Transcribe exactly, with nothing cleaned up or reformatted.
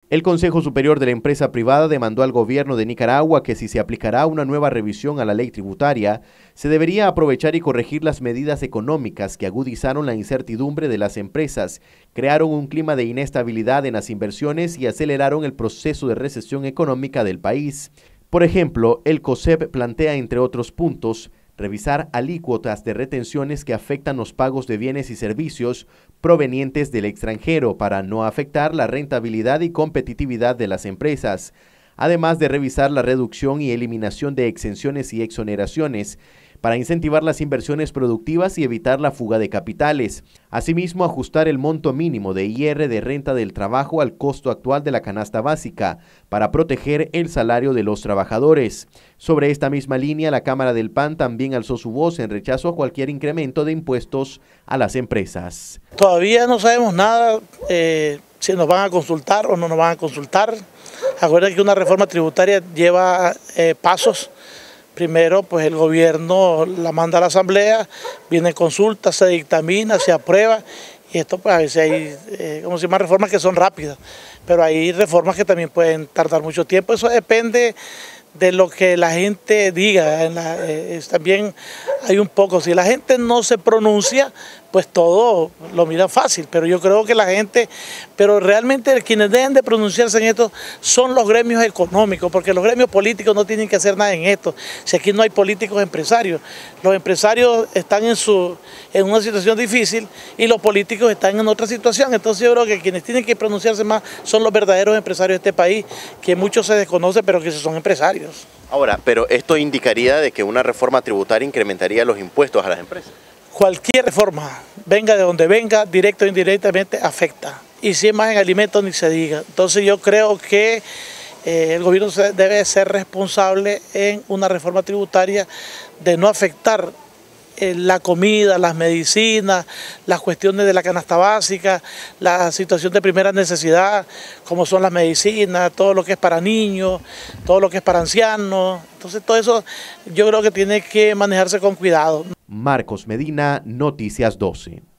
El Consejo Superior de la Empresa Privada demandó al gobierno de Nicaragua que si se aplicará una nueva revisión a la ley tributaria, se debería aprovechar y corregir las medidas económicas que agudizaron la incertidumbre de las empresas, crearon un clima de inestabilidad en las inversiones y aceleraron el proceso de recesión económica del país. Por ejemplo, el COSEP plantea, entre otros puntos, revisar alícuotas de retenciones que afectan los pagos de bienes y servicios provenientes del extranjero para no afectar la rentabilidad y competitividad de las empresas, además de revisar la reducción y eliminación de exenciones y exoneraciones para incentivar las inversiones productivas y evitar la fuga de capitales. Asimismo, ajustar el monto mínimo de I R de renta del trabajo al costo actual de la canasta básica para proteger el salario de los trabajadores. Sobre esta misma línea, la Cámara del P A N también alzó su voz en rechazo a cualquier incremento de impuestos a las empresas. Todavía no sabemos nada, eh, si nos van a consultar o no nos van a consultar. Acuérdense que una reforma tributaria lleva eh, pasos. Primero, pues el gobierno la manda a la asamblea, viene consulta, se dictamina, se aprueba, y esto pues a veces hay, eh, como se llama, reformas que son rápidas, pero hay reformas que también pueden tardar mucho tiempo. Eso depende de lo que la gente diga. En la, eh, es, también hay un poco, si la gente no se pronuncia, pues todo lo miran fácil, pero yo creo que la gente, pero realmente quienes deben de pronunciarse en esto son los gremios económicos, porque los gremios políticos no tienen que hacer nada en esto. Si aquí no hay políticos empresarios, los empresarios están en, su, en una situación difícil y los políticos están en otra situación. Entonces yo creo que quienes tienen que pronunciarse más son los verdaderos empresarios de este país, que muchos se desconocen, pero que son empresarios. Ahora, pero esto indicaría de que una reforma tributaria incrementaría los impuestos a las empresas. Cualquier reforma, venga de donde venga, directo o indirectamente, afecta. Y si es más en alimentos, ni se diga. Entonces yo creo que eh, el gobierno debe ser responsable en una reforma tributaria de no afectar eh, la comida, las medicinas, las cuestiones de la canasta básica, la situación de primera necesidad, como son las medicinas, todo lo que es para niños, todo lo que es para ancianos. Entonces todo eso yo creo que tiene que manejarse con cuidado. Marcos Medina, Noticias doce.